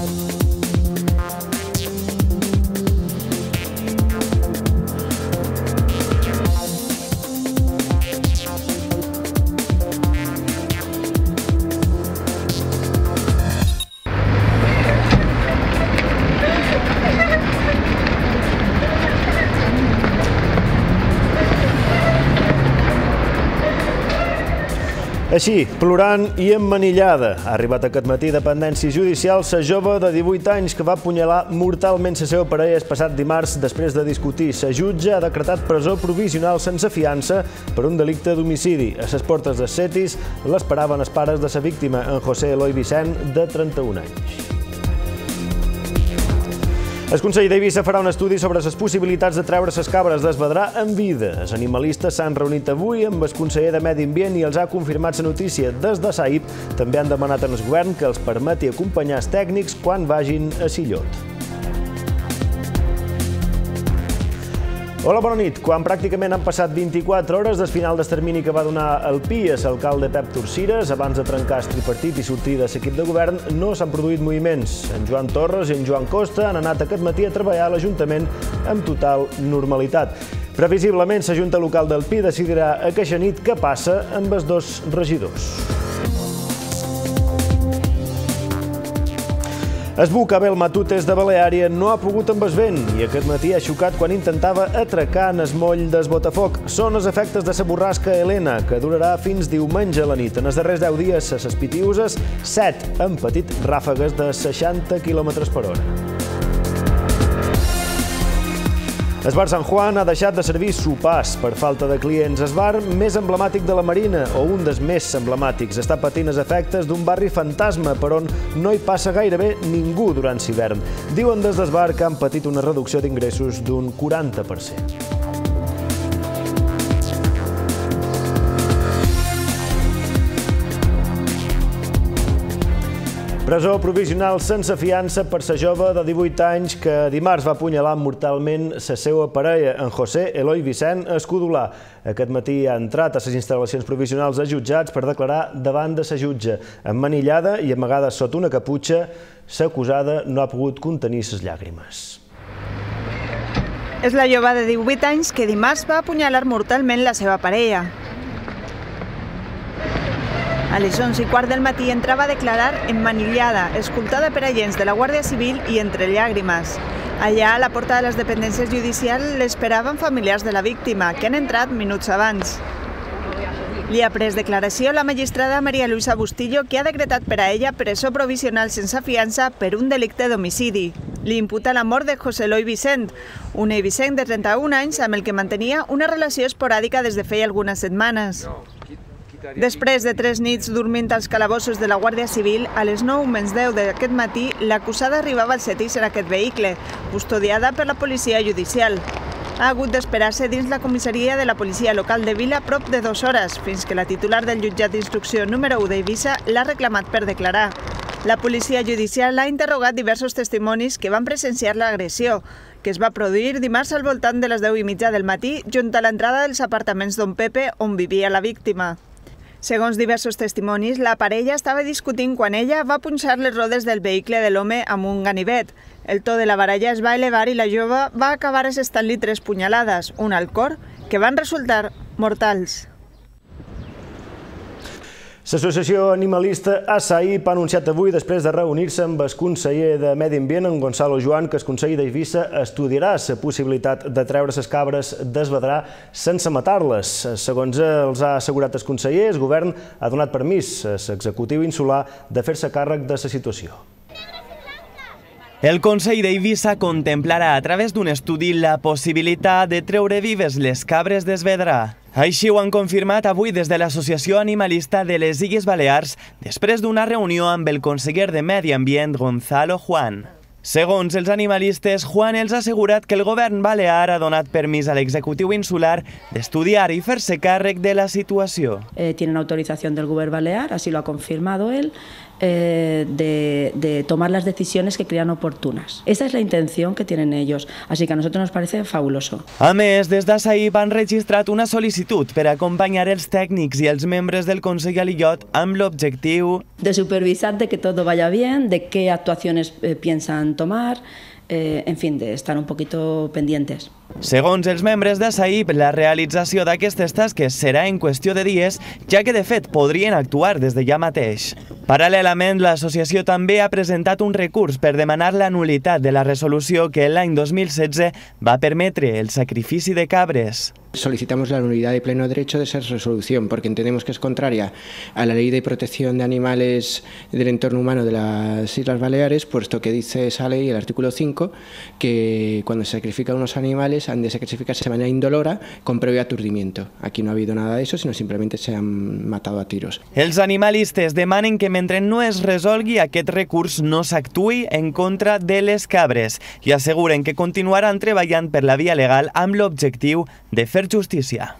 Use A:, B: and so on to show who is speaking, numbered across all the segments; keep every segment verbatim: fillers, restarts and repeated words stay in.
A: Així, plorant i emmanillada, ha arribat aquest matí dependència judicial la jove de divuit anys que va apunyalar mortalment la seva parella el passat dimarts després de discutir. La jutge ha decretat presó provisional sense fiança per un delicte d'homicidi. A les portes de Cetis l'esperaven els pares de la víctima, en José Eloy Vicent, de trenta-un anys. El Consell d'Eivissa farà un estudi sobre les possibilitats de treure les cabres d'Esvedrà en vida. Els animalistes s'han reunit avui amb el conseller de Medi Ambient i els ha confirmat la notícia. Des de SAIP també han demanat al govern que els permeti acompanyar els tècnics quan vagin a Sillot. Hola, bona nit. Quan pràcticament han passat vint-i-quatre hores del final del termini que va donar el P I a l'alcalde Pep Torcires, abans de trencar el tripartit i sortir de l'equip de govern, no s'han produït moviments. En Joan Torres i en Joan Costa han anat aquest matí a treballar a l'Ajuntament amb total normalitat. Previsiblement, la Junta Local del P I decidirà aquesta nit què passa amb els dos regidors. El buc Abel Matutes de Baleària no ha pogut amb el vent i aquest matí ha xocat quan intentava atracar en el moll del Botafoc. Són els efectes de la borrasca Helena, que durarà fins diumenge a la nit. En els darrers deu dies, a les Pitiüses, set han patit ràfegues de seixanta quilòmetres per hora. El bar Sant Juan ha deixat de servir sopars per falta de clients. El bar més emblemàtic de la Marina, o un dels més emblemàtics, està patint els efectes d'un barri fantasma per on no hi passa gairebé ningú durant l'hivern. Diuen des del bar que han patit una reducció d'ingressos d'un quaranta per cent. Presó provisional sense fiança per la jove de divuit anys que dimarts va apunyalar mortalment la seva parella, en José Eloy Vicent, a Escudolà. Aquest matí ha entrat a les instal·lacions provisionals dels jutjats per declarar davant de la jutge. Emmanillada i amagada sota una caputxa, l'acusada no ha pogut contenir les llàgrimes.
B: És la jove de divuit anys que dimarts va apunyalar mortalment la seva parella. A les onze i quart del matí entrava a declarar emmanillada, escoltada per agents de la Guàrdia Civil i entre llàgrimes. Allà, a la porta de les dependències judicials, l'esperaven familiars de la víctima, que han entrat minuts abans. Li ha pres declaració la magistrada Maria Luisa Bustillo, que ha decretat per a ella presó provisional sense fiança per un delicte d'homicidi. Li imputa la mort de José Eloy Vicent, un eivissenc de trenta-un anys amb el que mantenia una relació esporàdica des de feia algunes setmanes. Després de tres nits dormint als calabossos de la Guàrdia Civil, a les nou menys deu d'aquest matí, l'acusada arribava al Cetis en aquest vehicle, custodiada per la policia judicial. Ha hagut d'esperar-se dins la comissaria de la policia local de Vila prop de dues hores, fins que la titular del jutjat d'instrucció número u d'Eivissa l'ha reclamat per declarar. La policia judicial ha interrogat diversos testimonis que van presenciar l'agressió, que es va produir dimarts al voltant de les deu i mitja del matí, junt a l'entrada dels apartaments d'On Pepe, on vivia la víctima. Segons diversos testimonis, la parella estava discutint quan ella va punxar les rodes del vehicle de l'home amb un ganivet. El to de la baralla es va elevar i la jove va acabar assestant-li tres punyalades, una al cor, que van resultar mortals.
A: L'associació animalista SAIP ha anunciat avui, després de reunir-se amb el conseller de Medi Ambient, en Gonzalo Joan, que el Consell d'Eivissa estudiarà la possibilitat de treure les cabres d'Esvedrà sense matar-les. Segons els ha assegurat el conseller, el govern ha donat permís a l'executiu insular de fer-se càrrec de la situació.
C: El Consell d'Eivissa contemplarà a través d'un estudi la possibilitat de treure vives les cabres d'Esvedrà. Així ho han confirmat avui des de l'Associació Animalista de les Illes Balears després d'una reunió amb el conseller de Medi Ambient, Gonzalo Juan. Segons els animalistes, Juan els ha assegurat que el govern balear ha donat permís a l'executiu insular d'estudiar y hacerse càrrec de la situació.
D: Eh, tienen autorización del govern balear, así lo ha confirmado él. eh, de, de tomar las decisiones que crean oportunas. Esa es la intención que tienen ellos, así que a nosotros nos parece fabuloso.
C: A més, des d'Asaïb han registrat una sol·licitud per acompanyar els tècnics i els membres del Consell a l'Illot amb l'objectiu
D: de supervisar de que todo vaya bien, de qué actuaciones eh, piensan tomar, eh, en fin, de estar un poquito pendientes.
C: Segons els membres d'Asaïb, la realització d'aquestes tasques serà en qüestió de dies, ja que de fet podrien actuar des de ja mateix. Paral·lelament, l'associació també ha presentat un recurs per demanar la nulitat de la resolució que l'any dos mil setze va permetre el sacrifici de cabres.
E: Solicitamos la nulidad de pleno derecho de esa resolución porque entendemos que es contraria a la Ley de Protección de Animales del Entorno Humano de las Islas Baleares, puesto que dice esa ley, el artículo cinco, que cuando se sacrifican unos animales han de sacrificarse de manera indolora con previo aturdimiento. Aquí no ha habido nada de eso, sino simplemente se han matado a tiros.
C: Els animalistes demanen que mentre no es resolgui aquest recurs no s'actuï en contra de les cabres i asseguren que continuaran treballant per la via legal amb l'objectiu de fer justícia.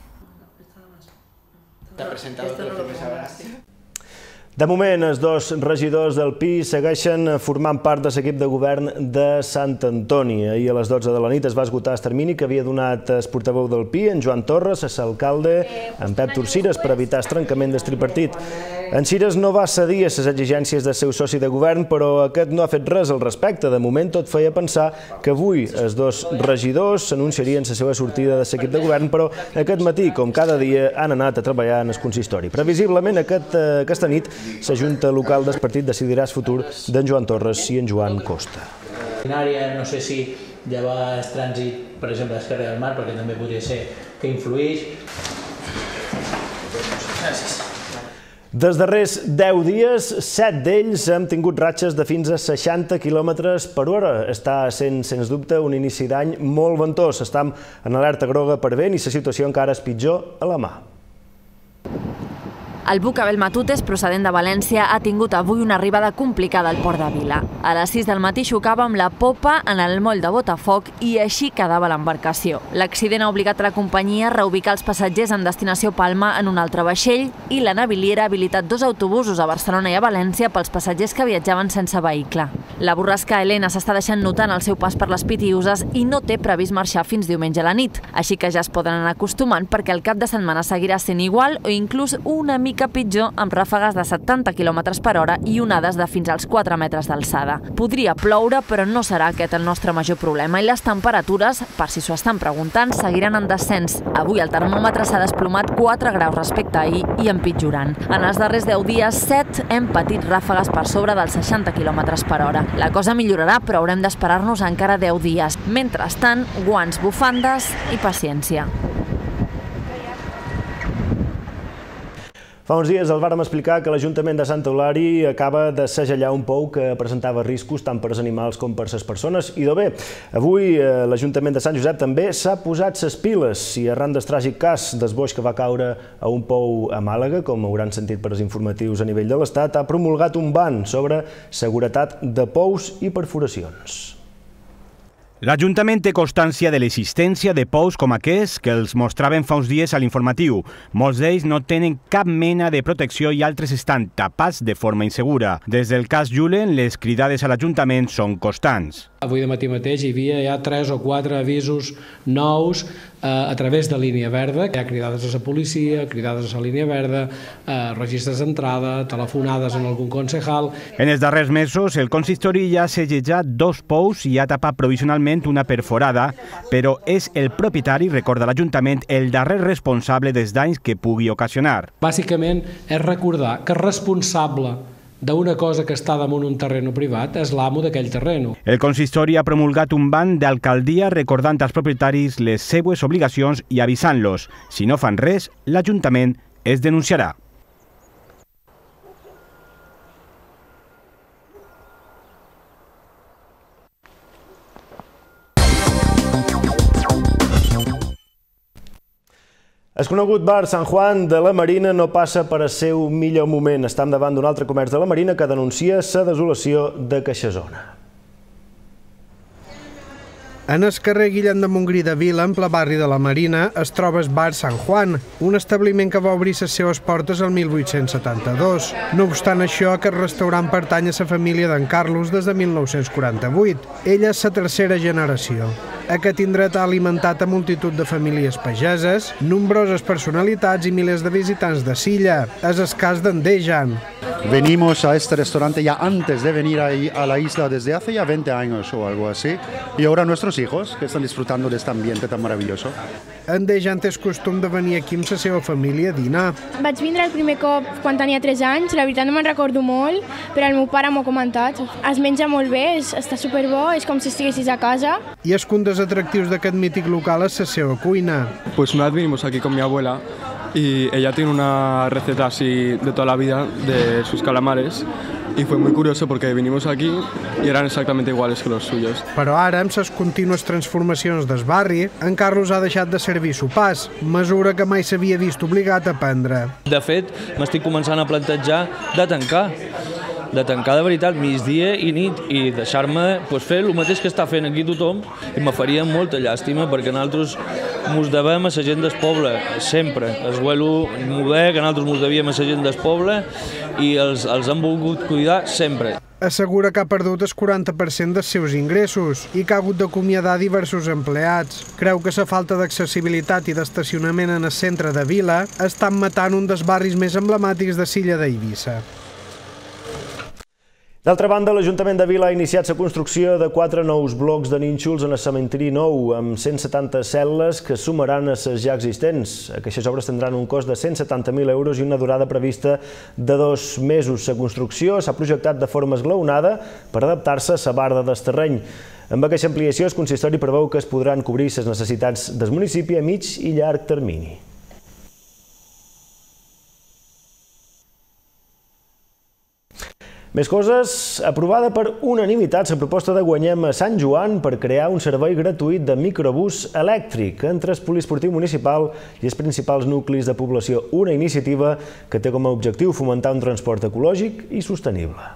A: De moment, els dos regidors del Pi segueixen formant part de l'equip de govern de Sant Antoni. Ahir a les dotze de la nit es va esgotar el termini que havia donat el portaveu del Pi, en Joan Torres, a l'alcalde, en Pep Torcires, per evitar el trencament del tripartit. En Cires no va cedir a les exigències del seu soci de govern, però aquest no ha fet res al respecte. De moment, tot feia pensar que avui els dos regidors s'anunciarien la seva sortida de l'equip de govern, però aquest matí, com cada dia, han anat a treballar en el consistori. Previsiblement, aquest, aquesta nit, la Junta Local del Partit decidirà el futur d'en Joan Torres i en Joan Costa.
F: No sé si llevar el trànsit, per exemple, a l'Esquerra del Mar, perquè també podria ser que influís.
A: Gràcies. Dels darrers deu dies, set d'ells han tingut ratxes de fins a seixanta quilòmetres per hora. Està sent, sens dubte, un inici d'any molt ventós. Estem en alerta groga per vent i la situació encara és pitjor a la mà.
G: El buc Abel Matutes, procedent de València, ha tingut avui una arribada complicada al port de Vila. A les sis del matí xocava amb la popa en el moll de Botafoc i així quedava l'embarcació. L'accident ha obligat a la companyia a reubicar els passatgers en destinació Palma en un altre vaixell i la naviliera ha habilitat dos autobusos a Barcelona i a València pels passatgers que viatjaven sense vehicle. La borrasca Helena s'està deixant notar en el seu pas per les Pitiüses i no té previst marxar fins diumenge a la nit, així que ja es poden anar acostumant perquè el cap de setmana seguirà sent igual o inclús una mica pitjor amb ràfegues de setanta quilòmetres per hora i onades de fins als quatre metres d'alçada. Podria ploure, però no serà aquest el nostre major problema i les temperatures, per si s'ho estan preguntant, seguiran en descens. Avui el termòmetre s'ha desplomat quatre graus respecte a ahir i empitjorant. En els darrers deu dies, set hem patit ràfegues per sobre dels seixanta quilòmetres per hora. La cosa millorarà, però haurem d'esperar-nos encara deu dies. Mentrestant, guants, bufandes i paciència.
A: Fa uns dies el vàrem explicar que l'Ajuntament de Sant Eulari acaba de segellar un pou que presentava riscos tant per als animals com per a les persones. I de bé, avui l'Ajuntament de Sant Josep també s'ha posat les piles i arran del tràgic cas del boix que va caure a un pou a Màlaga, com hauran sentit per als informatius a nivell de l'Estat, ha promulgat un ban sobre seguretat de pous i perforacions.
H: L'Ajuntament té constància de l'existència de pous com aquests que els mostraven fa uns dies a l'informatiu. Molts d'ells no tenen cap mena de protecció i altres estan tapats de forma insegura. Des del cas Julen, les cridades a l'Ajuntament són constants.
I: Avui de matí mateix hi havia ja tres o quatre avisos nous eh, a través de línia verda. Hi ha cridades a la policia, cridades a la línia verda, eh, registres d'entrada, telefonades en algun concejal.
H: En els darrers mesos, el consistori ja ha segellat dos pous i ha tapat provisionalment una perforada, però és el propietari, recorda l'Ajuntament, el darrer responsable dels danys que pugui ocasionar.
I: Bàsicament és recordar que el responsable d'una cosa que està damunt un terreno privat és l'amo d'aquell terreno.
H: El consistori ha promulgat un ban d'alcaldia recordant als propietaris les seues obligacions i avisant-los. Si no fan res, l'Ajuntament es denunciarà.
A: El conegut bar Sant Juan de la Marina no passa per al seu millor moment. Estem davant d'un altre comerç de la Marina que denuncia la desolació de Caixazona.
J: En el carrer Guillem de Montgrí de Vila, en ple barri de la Marina, es troba el bar San Juan, un establiment que va obrir les seves portes el mil vuit-cents setanta-dos. No obstant això, aquest restaurant pertany a la família d'en Carlos des de mil nou-cents quaranta-vuit. Ella és la tercera generació. Aquest indret ha alimentat a multitud de famílies pageses, nombroses personalitats i milers de visitants de Silla. És el cas d'en Dejan.
K: Venimos a este restaurante ya antes de venir a la isla desde hace ya veinte años o algo así. Y ahora nuestros hijos que están disfrutando de este ambiente tan maravilloso.
J: En Dejan té el costum de venir aquí amb la seva família a dinar.
L: Vaig vindre el primer cop quan tenia tres anys, la veritat no me'n recordo molt, però el meu pare m'ho ha comentat. Es menja molt bé, està superbo, és com si estiguessis a casa.
J: I és que un dels atractius d'aquest mític local és la seva cuina.
M: Pues una vez vinimos aquí con mi abuela y ella tiene una receta así de toda la vida de sus calamares. Y fue muy curioso porque vinimos aquí y eran exactamente iguales que los suyos.
J: Però ara, amb les contínues transformacions del barri, en Carlos ha deixat de servir sopars, mesura que mai s'havia vist obligat a prendre.
N: De fet, m'estic començant a plantejar de tancar, de tancar de veritat migdia i nit i deixar-me pues, fer el mateix que està fent aquí tothom i me faria molta llàstima perquè nosaltres mos devem a la gent del poble, sempre. Es vuelo modè que nosaltres mos devíem a la gent del poble i els, els han volgut cuidar sempre.
J: Assegura que ha perdut el quaranta per cent dels seus ingressos i que ha hagut d'acomiadar diversos empleats. Creu que la falta d'accessibilitat i d'estacionament en el centre de Vila estan matant un dels barris més emblemàtics de Silla d'Eivissa.
A: D'altra banda, l'Ajuntament de Vila ha iniciat la construcció de quatre nous blocs de nínxols en el cementiri nou, amb cent setanta cel·les que sumaran a les ja existents. Aquestes obres tindran un cost de cent setanta mil euros i una durada prevista de dos mesos. La construcció s'ha projectat de forma esglaonada per adaptar-se a la barda del terreny. Amb aquesta ampliació, el consistori preveu que es podran cobrir les necessitats del municipi a mig i llarg termini. Més coses, aprovada per unanimitat la proposta de Guanyem a Sant Joan per crear un servei gratuït de microbús elèctric entre el poliesportiu municipal i els principals nuclis de població, una iniciativa que té com a objectiu fomentar un transport ecològic i sostenible.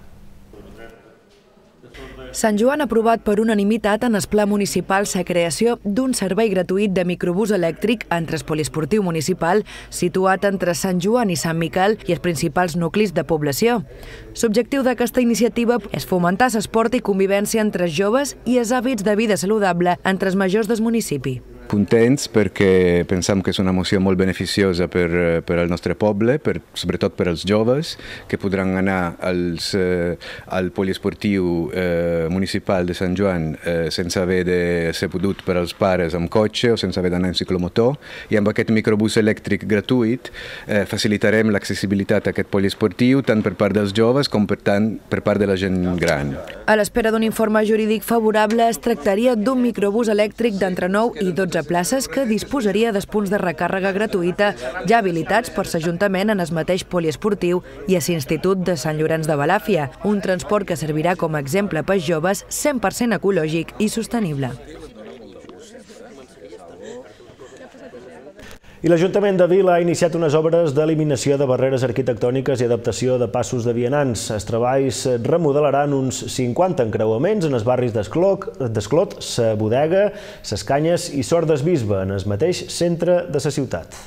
O: Sant Joan ha aprovat per unanimitat en el Ple Municipal la creació d'un servei gratuït de microbús elèctric entre el poliesportiu municipal situat entre Sant Joan i Sant Miquel i els principals nuclis de població. L'objectiu d'aquesta iniciativa és fomentar l'esport i convivència entre els joves i els hàbits de vida saludable entre els majors del municipi.
P: Contents perquè pensam que és una moció molt beneficiosa per, per al nostre poble, per, sobretot per als joves, que podran anar als, eh, al poliesportiu eh, municipal de Sant Joan eh, sense haver de ser podut per als pares amb cotxe o sense haver d'anar en ciclomotor, i amb aquest microbús elèctric gratuït eh, facilitarem l'accessibilitat a aquest poliesportiu tant per part dels joves com per, tant, per part de la gent gran.
O: A l'espera d'un informe jurídic favorable es tractaria d'un microbús elèctric d'entre nou i dotze places que disposaria dels punts de recàrrega gratuïta ja habilitats per l'Ajuntament en el mateix poliesportiu i a l'Institut de Sant Llorenç de Balàfia, un transport que servirà com a exemple pels joves cent per cent ecològic i sostenible.
A: I l'Ajuntament de Vila ha iniciat unes obres d'eliminació de barreres arquitectòniques i adaptació de passos de vianants. Els treballs remodelaran uns cinquanta encreuaments en els barris d'Esclot, Sa Bodega, Ses Canyes i Sort del Bisbe, en el mateix centre de la ciutat.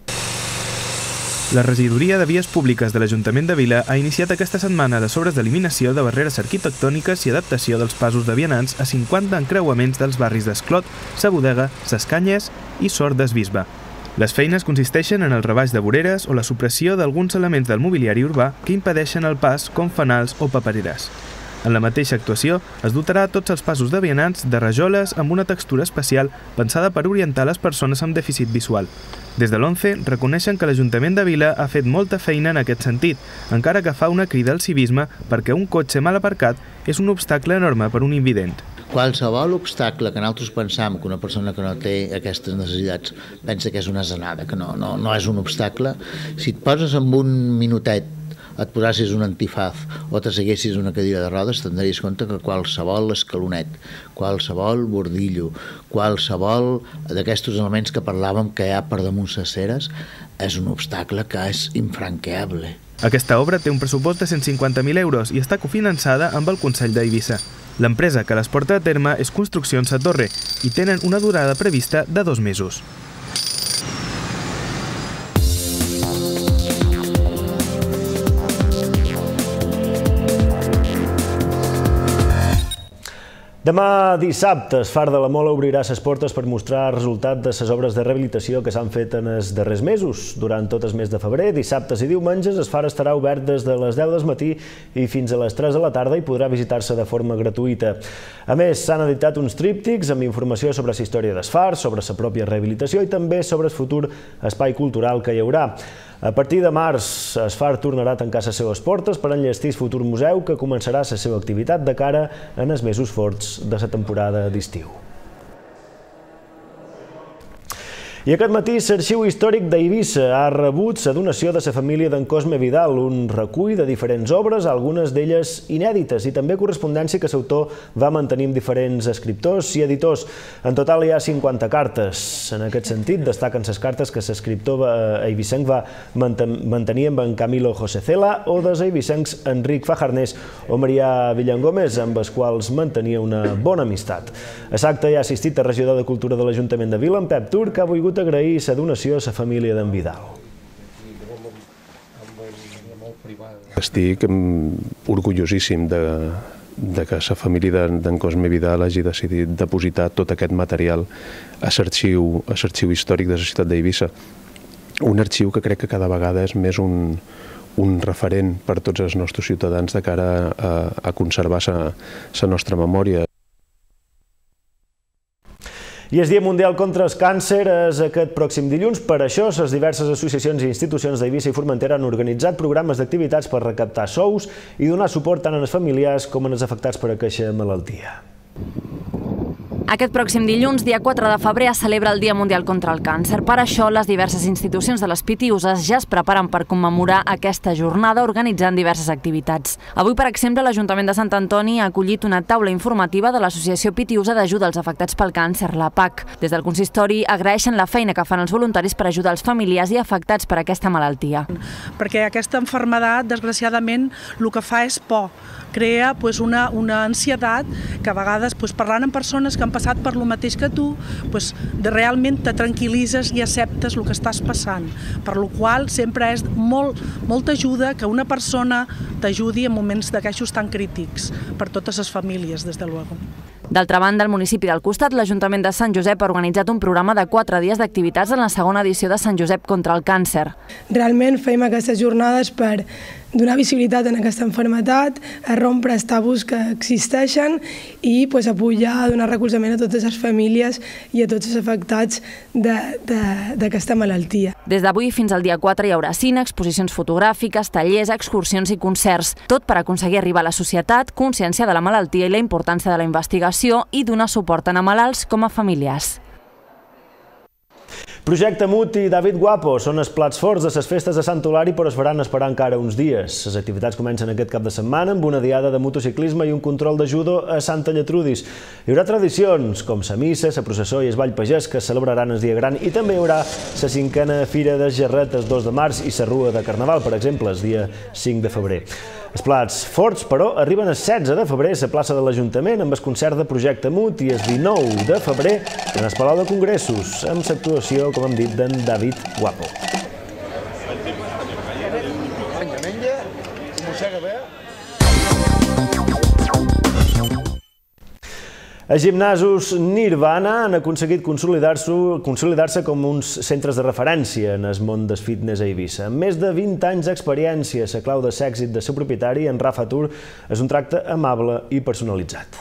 Q: La regidoria de Vies Públiques de l'Ajuntament de Vila ha iniciat aquesta setmana les obres d'eliminació de barreres arquitectòniques i adaptació dels passos de vianants a cinquanta encreuaments dels barris d'Esclot, Sa Bodega, Ses Canyes i Sort del Bisbe. Les feines consisteixen en el rebaix de voreres o la supressió d'alguns elements del mobiliari urbà que impedeixen el pas, com fanals o papereres. En la mateixa actuació es dotarà tots els passos de vianants de rajoles amb una textura especial pensada per orientar les persones amb dèficit visual. Des de l'ONCE reconeixen que l'Ajuntament de Vila ha fet molta feina en aquest sentit, encara que fa una crida al civisme perquè un cotxe mal aparcat és un obstacle enorme per un invident.
R: Qualsevol obstacle que nosaltres pensam que una persona que no té aquestes necessitats pensa que és una zanada, que no, no, no és un obstacle, si et poses amb un minutet, et posassis un antifaz o t'asseguessis una cadira de rodes, t'endries compte que qualsevol escalonet, qualsevol bordillo, qualsevol d'aquests elements que parlàvem que hi ha per damunt les ceres, és un obstacle que és infranqueable.
Q: Aquesta obra té un pressupost de cent cinquanta mil euros i està cofinançada amb el Consell d'Eivissa. L'empresa que les porta a terme és Construccions Sa Torre i tenen una durada prevista de dos mesos.
A: Demà dissabte, es Far de la Mola obrirà ses portes per mostrar el resultat de ses obres de rehabilitació que s'han fet en els darrers mesos. Durant tot el mes de febrer, dissabtes i diumenges, es Far estarà obert des de les deu del matí i fins a les tres de la tarda i podrà visitar-se de forma gratuïta. A més, s'han editat uns tríptics amb informació sobre la història del Far, sobre la pròpia rehabilitació i també sobre el futur espai cultural que hi haurà. A partir de març, es Far tornarà a tancar les seves portes per enllestir el futur museu que començarà la seva activitat de cara en els mesos forts de la temporada d'estiu. I aquest matí l'Arxiu Històric d'Eivissa ha rebut la donació de la família d'en Cosme Vidal, un recull de diferents obres, algunes d'elles inèdites, i també correspondència que l'autor va mantenir amb diferents escriptors i editors. En total hi ha cinquanta cartes. En aquest sentit, destaquen les cartes que l'escriptor eivissenc va mantenir amb en Camilo José Cela o dels eivissencs Enric Fajarnés o Marià Villangómez, amb els quals mantenia una bona amistat. A l'acte hi ha assistit el regidor de Cultura de l'Ajuntament de Vila, en Pep Tur, que ha volgut agrair la donació a la família d'en Vidal.
S: Estic orgullosíssim de, de que la família d'en Cosme Vidal hagi decidit depositar tot aquest material a l'arxiu a l'arxiu històric de la ciutat d'Eivissa. Un arxiu que crec que cada vegada és més un, un referent per tots els nostres ciutadans de cara a, a conservar la nostra memòria.
A: I el Dia Mundial contra el Càncer és aquest pròxim dilluns. Per això, les diverses associacions i institucions d'Eivissa i Formentera han organitzat programes d'activitats per recaptar sous i donar suport tant als familiars com als afectats per aquesta malaltia.
G: Aquest pròxim dilluns, dia quatre de febrer, es celebra el Dia Mundial contra el Càncer. Per això, les diverses institucions de les Pitiüses ja es preparen per commemorar aquesta jornada organitzant diverses activitats. Avui, per exemple, l'Ajuntament de Sant Antoni ha acollit una taula informativa de l'Associació Pitiüsa d'Ajuda als Afectats pel Càncer, la P A C. Des del consistori agraeixen la feina que fan els voluntaris per ajudar els familiars i afectats per aquesta malaltia.
T: Perquè aquesta malaltia, desgraciadament, el que fa és por. Crea pues, una, una ansietat que a vegades, pues, parlant amb persones que han passat per lo mateix que tu, pues, de realment te tranquil·litzes i acceptes el que estàs passant. Per lo qual sempre és molt, molta ajuda que una persona t'ajudi en moments d'aquestos tan crítics per totes les famílies, des de luego.
G: D'altra banda, al municipi del costat, l'Ajuntament de Sant Josep ha organitzat un programa de quatre dies d'activitats en la segona edició de Sant Josep contra el càncer.
U: Realment fem aquestes jornades per donar visibilitat en aquesta malaltia, a rompre els tabús que existeixen i pues, apoyar, donar recolzament a totes les famílies i a tots els afectats d'aquesta malaltia.
G: Des d'avui fins al dia quatre hi haurà cine, exposicions fotogràfiques, tallers, excursions i concerts, tot per aconseguir arribar a la societat, consciència de la malaltia i la importància de la investigació i donar suport tant a malalts com a familiars.
A: Projecte Mut i David Guapo són els plats forts de les festes de Sant Eulari, però es faran esperar encara uns dies. Les activitats comencen aquest cap de setmana amb una diada de motociclisme i un control de judo a Santa Lletrudis. Hi haurà tradicions com la missa, la processó i el ball pagès que es celebraran el dia gran i també hi haurà la cinquena Fira de Gerret el dos de març i la Rua de Carnaval, per exemple, el dia cinc de febrer. Els plats forts, però, arriben el setze de febrer a la plaça de l'Ajuntament amb el concert de Projecte Mut i el dinou de febrer en el Palau de Congressos, amb l'actuació, com hem dit, d'en David Guapo. Els gimnasos Nirvana han aconseguit consolidar-se com uns centres de referència en el món del fitness a Eivissa. Amb més de vint anys d'experiència, la clau de l'èxit del seu propietari, en Rafa Tur, és un tracte amable i personalitzat.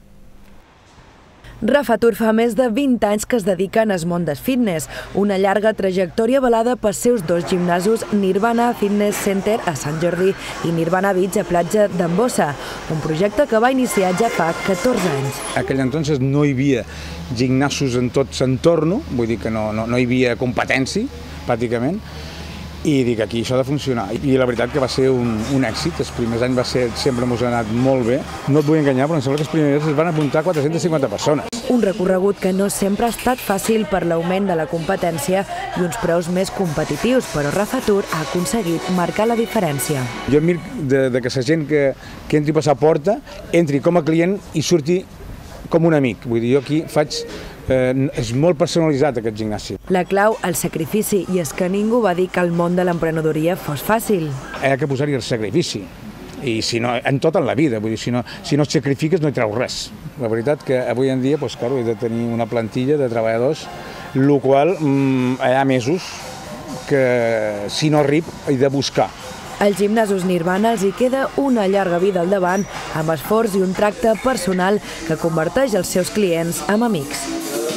O: Rafa Tur fa més de vint anys que es dedica al món del fitness, una llarga trajectòria avalada pels seus dos gimnasos Nirvana Fitness Center a Sant Jordi i Nirvana Beach a platja d'Ambossa, un projecte que va iniciar ja fa catorze anys.
V: Aquell entonces no hi havia gimnasos en tot l'entorn, vull dir que no, no, no hi havia competència, pràcticament, i dic, aquí això ha de funcionar. I la veritat que va ser un, un èxit. Els primers anys va ser, sempre ens ha anat molt bé. No et vull enganyar, però em sembla que els primers es van apuntar quatre-centes cinquanta persones.
O: Un recorregut que no sempre ha estat fàcil per l'augment de la competència i uns preus més competitius, però Rafa Tur ha aconseguit marcar la diferència.
V: Jo mir de, de que la gent que, que entri per la porta entri com a client i surti com un amic. Vull dir, jo aquí faig... Eh, és molt personalitzat aquest gimnàs.
O: La clau, el sacrifici, i és que ningú va dir que el món de l'emprenedoria fos fàcil.
V: Hi ha que posar-hi el sacrifici, i si no, en tot en la vida, vull dir, si no, si no et sacrifiques no hi treus res. La veritat que avui en dia, doncs, claro, he de tenir una plantilla de treballadors, el qual mm, hi ha mesos que, si no arrib, he de buscar.
O: Al gimnasos Nirvana els hi queda una llarga vida al davant, amb esforç i un tracte personal que converteix els seus clients en amics.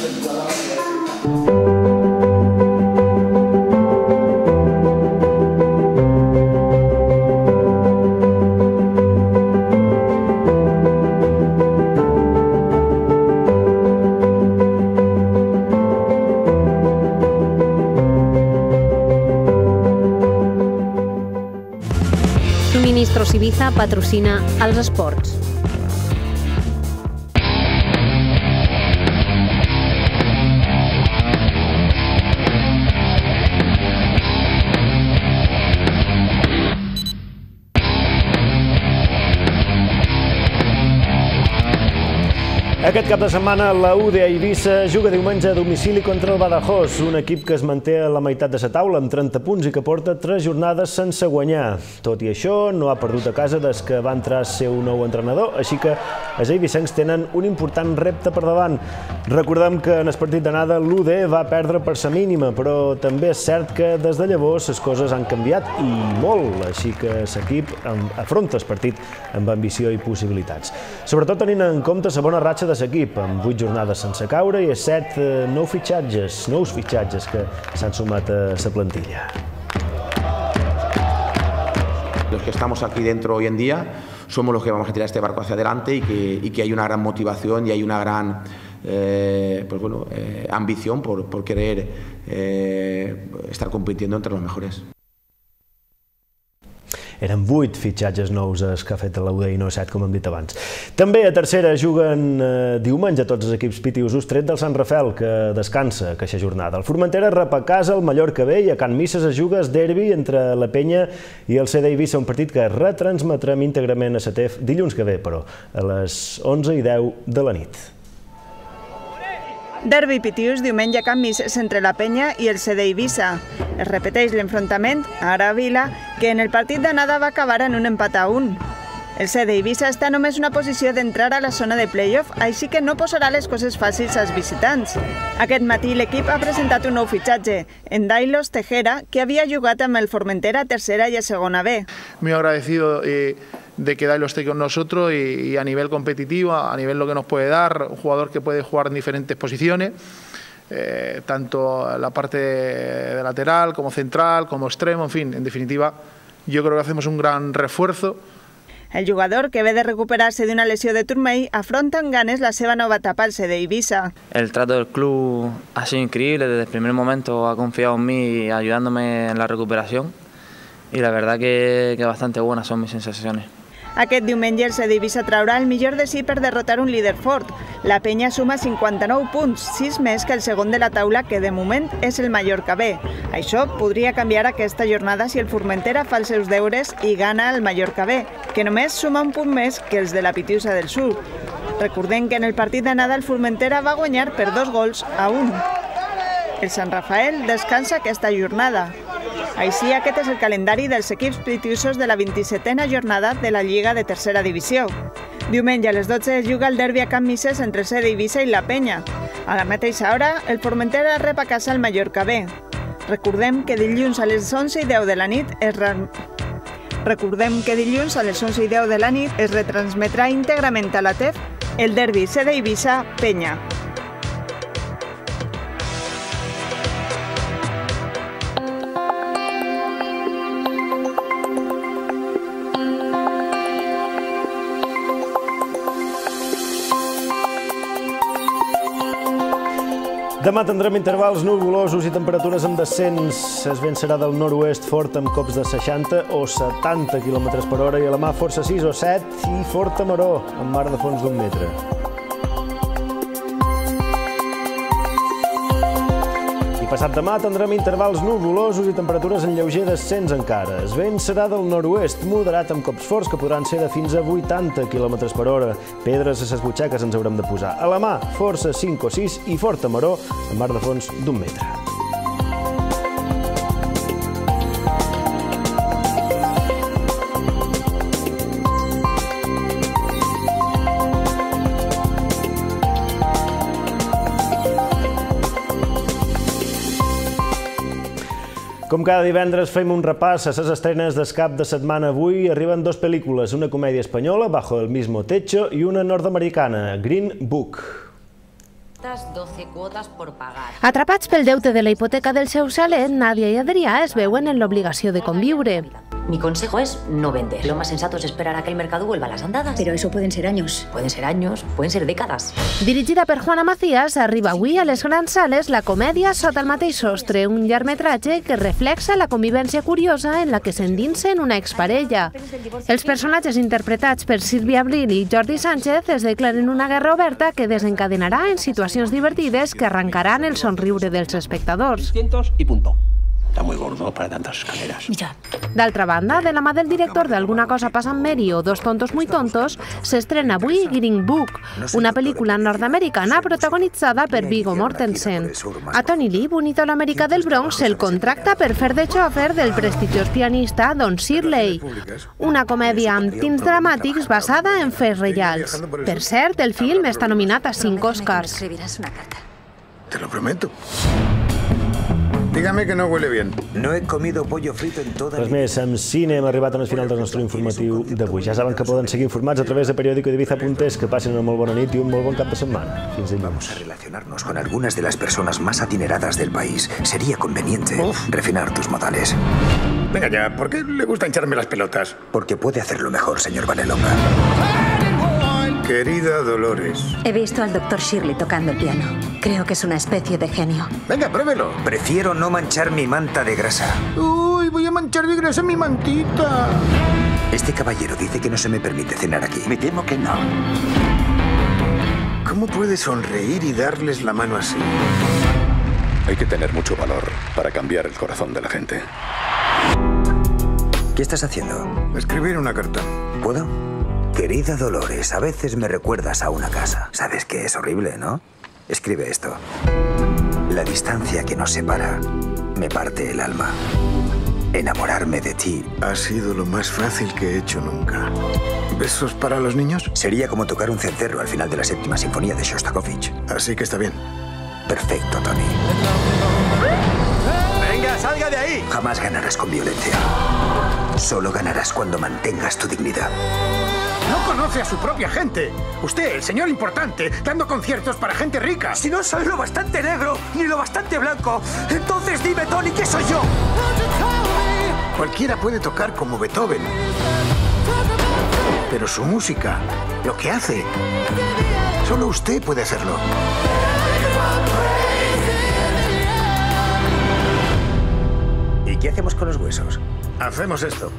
B: Suministros Ibiza patrocina els esports.
A: Aquest cap de setmana la U D A Eivissa juga diumenge a domicili contra el Badajoz, un equip que es manté a la meitat de la taula amb trenta punts i que porta tres jornades sense guanyar. Tot i això, no ha perdut a casa des que va entrar a ser un nou entrenador, així que els eivissencs tenen un important repte per davant. Recordem que en el partit d'anada l'U D va perdre per la mínima, però també és cert que des de llavors les coses han canviat i molt, així que l'equip afronta el partit amb ambició i possibilitats. Sobretot tenint en compte la bona ratxa de l'equip, amb vuit jornades sense caure i set nous fitxatges, nous fitxatges que s'han sumat a la plantilla.
D: Los que estamos aquí dentro hoy en día somos los que vamos a tirar este barco hacia adelante y que, y que hay una gran motivación y hay una gran eh, pues bueno, eh, ambición por, por querer eh, estar compitiendo entre los mejores.
A: Eren vuit fitxatges nous que ha fet la U D A i no set, com hem dit abans. També a tercera juguen eh, diumenge tots els equips pitiusos, tret del Sant Rafel, que descansa aquesta jornada. El Formentera rep a casa el Mallorca B i a Can Misses es juga el derbi entre la Penya i el C D Eivissa, un partit que retransmetrem íntegrament a S T F dilluns que ve, però a les onze i deu de la nit.
W: Derbi pitius diumenge a Can Misses entre la Penya i el C D Eivissa. Es repeteix l'enfrontament, ara a Vila, que en el partit d'anada va acabar en un empat a un. El C D Eivissa està només una posició d'entrar a la zona de play-off, així que no posarà les coses fàcils als visitants. Aquest matí l'equip ha presentat un nou fitxatge, en Dailos Tejera, que havia jugat amb el Formentera a tercera i a segona B.
X: Muy agradecido eh, de que Dailos esté con nosotros y, y a nivel competitivo, a nivel lo que nos puede dar, un jugador que puede jugar en diferentes posiciones. Eh, tanto la parte de lateral como central, como extremo, en fin, en definitiva, yo creo que hacemos un gran refuerzo.
W: El jugador, que ve de recuperarse de una lesión de turmell, afronta en ganes la seva nova etapa al C D Eivissa.
Y: El trato del club ha sido increíble, desde el primer momento ha confiado en mí ayudándome en la recuperación y la verdad que, que bastante buenas son mis sensaciones.
W: Aquest diumenge el C D Eivissa traurà el millor de si per derrotar un líder fort. La Penya suma cinquanta-nou punts, sis més que el segon de la taula, que de moment és el Mallorca B. Això podria canviar aquesta jornada si el Formentera fa els seus deures i gana el Mallorca B, que només suma un punt més que els de la Pitiusa del Sud. Recordem que en el partit d'anada el Formentera va guanyar per dos gols a un. El Sant Rafael descansa aquesta jornada. Així, aquest és el calendari dels equips pitiusos de la vint-i-setena jornada de la Lliga de Tercera Divisió. Diumenge a les dotze es juga el derbi a Can Misses entre el C D Eivissa i la Penya. A la mateixa hora, el Formentera rep a casa el Mallorca B. Recordem que dilluns a les onze i deu de la nit es Recordem que dilluns a les onze i deu de la nit es retransmetrà íntegrament a la T E F el derbi C D Eivissa-Penya.
A: Demà tindrem intervals nuvolosos i temperatures en descens. El vent serà del nord-oest fort amb cops de seixanta o setanta quilòmetres per hora i a la mà força sis o set i forta maror amb mar de fons d'un metre. Passat demà tindrem intervals nuvolosos i temperatures en lleuger descens encara. El vent serà del nord-oest, moderat amb cops forts que podran ser de fins a vuitanta quilòmetres per hora. Pedres a les butxaques ens haurem de posar. A la mà, força cinc o sis i forta maror, amb mar de fons d'un metre. Com cada divendres fem un repàs a les estrenes del cap de setmana. Avui arriben dues pel·lícules, una comèdia espanyola, Bajo el mismo techo, i una nord-americana, Green Book.
C: doce quotes por pagar.
B: Atrapats pel deute de la hipoteca del seu xalet, Nàdia i Adrià es veuen en l'obligació de conviure.
C: Mi consejo es no vender. Lo más sensato es esperar a que el mercado vuelva a las andadas.
E: Pero eso pueden ser años.
C: Pueden ser años, pueden ser décadas.
B: Dirigida per Juana Macías, arriba avui a les grans sales la comèdia Sota el mateix sostre, un llargmetratge que reflexa la convivència curiosa en la que s'endinsen una exparella. Els personatges interpretats per Sílvia Abril i Jordi Sánchez es declaren una guerra oberta que desencadenarà en situacions divertides que arrancaran el somriure dels espectadors.
F: Y punto. Está muy gordo para tantas escaleras.
B: Ja. D'altra banda, de la mà del director d'Alguna cosa pasa en Mary o Dos tontos muy tontos, s'estrena avui Green Book, una pel·lícula nord-americana protagonitzada per Viggo Mortensen. A Tony Lee, bonito a l'Amèrica del Bronx, se'l contracta per fer de xòfer del prestigiós pianista Don Shirley. Una comèdia amb tints dramàtics basada en fets reals. Per cert, el film està nominat a cinc Oscars.
H: Te lo prometo. Dígame que no huele bien. No he comido pollo frito en toda
A: Res més, amb cine hem arribat al final del nostre informatiu d'avui. Ja saben que poden seguir informats a través de periódico Ibiza punt es. Que passin una molt bona nit i un molt bon cap de setmana. Fins dilluns.
I: Vamos a relacionarnos con algunas de las personas más adineradas del país. Sería conveniente Uf. refinar tus modales.
H: Venga ya, ¿por qué le gusta hincharme las pelotas?
I: Porque puede hacerlo mejor, señor Vanellope.
H: Querida Dolores.
E: He visto al doctor Shirley tocando el piano. Creo que es una especie de genio.
H: Venga, pruébelo.
I: Prefiero no manchar mi manta de grasa.
H: Uy, voy a manchar de grasa mi mantita.
I: Este caballero dice que no se me permite cenar aquí.
H: Me temo que no. ¿Cómo puede sonreír y darles la mano así?
Z: Hay que tener mucho valor para cambiar el corazón de la gente.
I: ¿Qué estás haciendo?
H: Escribir una carta.
I: ¿Puedo? Querida Dolores, a veces me recuerdas a una casa. Sabes que es horrible, ¿no? Escribe esto. La distancia que nos separa me parte el alma. Enamorarme de ti
H: ha sido lo más fácil que he hecho nunca. ¿Besos para los niños?
I: Sería como tocar un cencerro al final de la séptima sinfonía de Shostakovich.
H: Así que está bien.
I: Perfecto, Tony.
H: ¡Venga, salga de ahí!
I: Jamás ganarás con violencia. Solo ganarás cuando mantengas tu dignidad.
H: No conoce a su propia gente. Usted, el señor importante, dando conciertos para gente rica.
I: Si no soy lo bastante negro ni lo bastante blanco, entonces dime, Tony, ¿qué soy yo?
H: Cualquiera puede tocar como Beethoven. Pero su música, lo que hace, solo usted puede hacerlo.
I: ¿Y qué hacemos con los huesos?
H: Hacemos esto.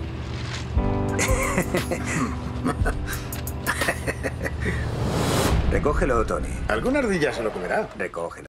I: Recógelo, Tony.
H: Alguna ardilla se lo comerá.
I: Recógelo.